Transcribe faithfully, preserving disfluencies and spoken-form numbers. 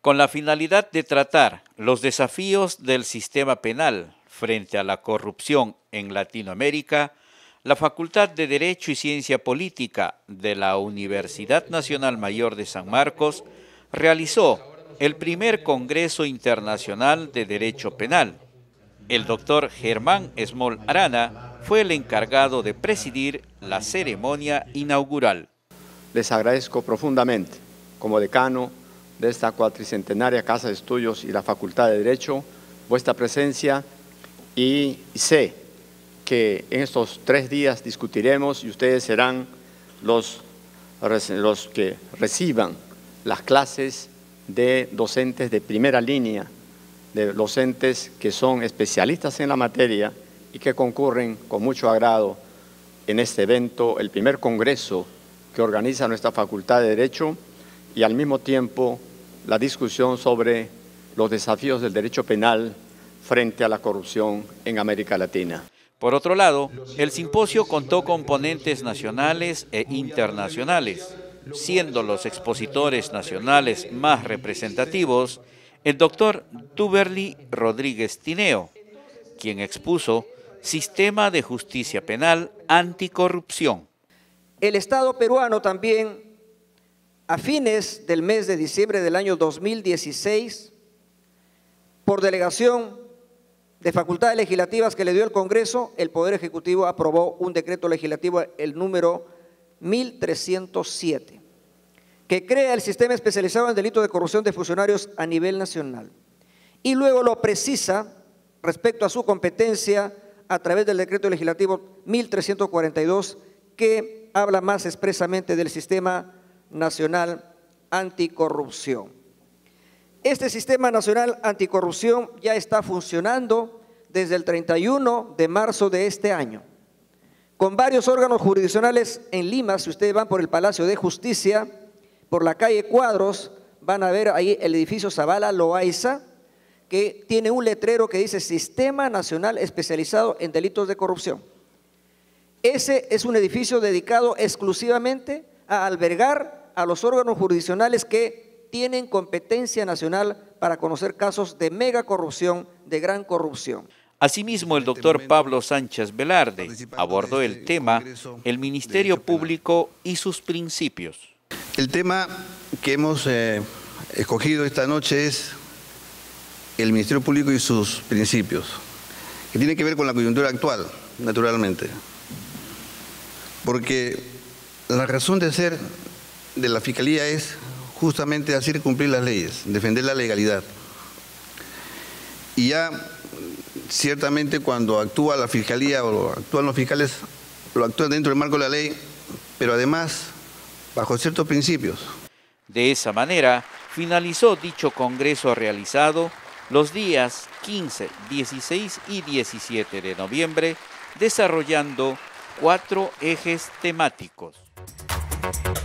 Con la finalidad de tratar los desafíos del sistema penal frente a la corrupción en Latinoamérica, la Facultad de Derecho y Ciencia Política de la Universidad Nacional Mayor de San Marcos realizó el primer Congreso Internacional de Derecho Penal. El doctor Germán Esmol Arana fue el encargado de presidir la ceremonia inaugural. Les agradezco profundamente, como decano de esta cuatricentenaria Casa de Estudios y la Facultad de Derecho, vuestra presencia y sé que en estos tres días discutiremos y ustedes serán los, los que reciban las clases de docentes de primera línea, de docentes que son especialistas en la materia y que concurren con mucho agrado en este evento, el primer congreso que organiza nuestra Facultad de Derecho, y al mismo tiempo la discusión sobre los desafíos del derecho penal frente a la corrupción en América Latina. Por otro lado, el simposio contó con ponentes nacionales e internacionales, siendo los expositores nacionales más representativos el doctor Tuberly Rodríguez Tineo, quien expuso Sistema de Justicia Penal Anticorrupción. El Estado peruano también, a fines del mes de diciembre del año dos mil dieciséis, por delegación de facultades legislativas que le dio el Congreso, el Poder Ejecutivo aprobó un decreto legislativo, el número mil trescientos siete, que crea el sistema especializado en delito de corrupción de funcionarios a nivel nacional. Y luego lo precisa respecto a su competencia a través del decreto legislativo mil trescientos cuarenta y dos, que habla más expresamente del sistema nacional anticorrupción. Este sistema nacional anticorrupción ya está funcionando desde el treinta y uno de marzo de este año, con varios órganos jurisdiccionales en Lima. Si ustedes van por el Palacio de Justicia, por la calle Cuadros, van a ver ahí el edificio Zavala Loaiza, que tiene un letrero que dice Sistema Nacional Especializado en Delitos de Corrupción. Ese es un edificio dedicado exclusivamente a albergar a los órganos jurisdiccionales que tienen competencia nacional para conocer casos de mega corrupción, de gran corrupción. Asimismo, el doctor Pablo Sánchez Velarde abordó el tema el Ministerio Público y sus principios. El tema que hemos eh, escogido esta noche es el Ministerio Público y sus principios, que tiene que ver con la coyuntura actual, naturalmente. Porque la razón de ser de la Fiscalía es justamente hacer cumplir las leyes, defender la legalidad. Y ya ciertamente cuando actúa la Fiscalía o actúan los fiscales, lo actúan dentro del marco de la ley, pero además bajo ciertos principios. De esa manera, finalizó dicho congreso realizado los días quince, dieciséis y diecisiete de noviembre, desarrollando cuatro ejes temáticos.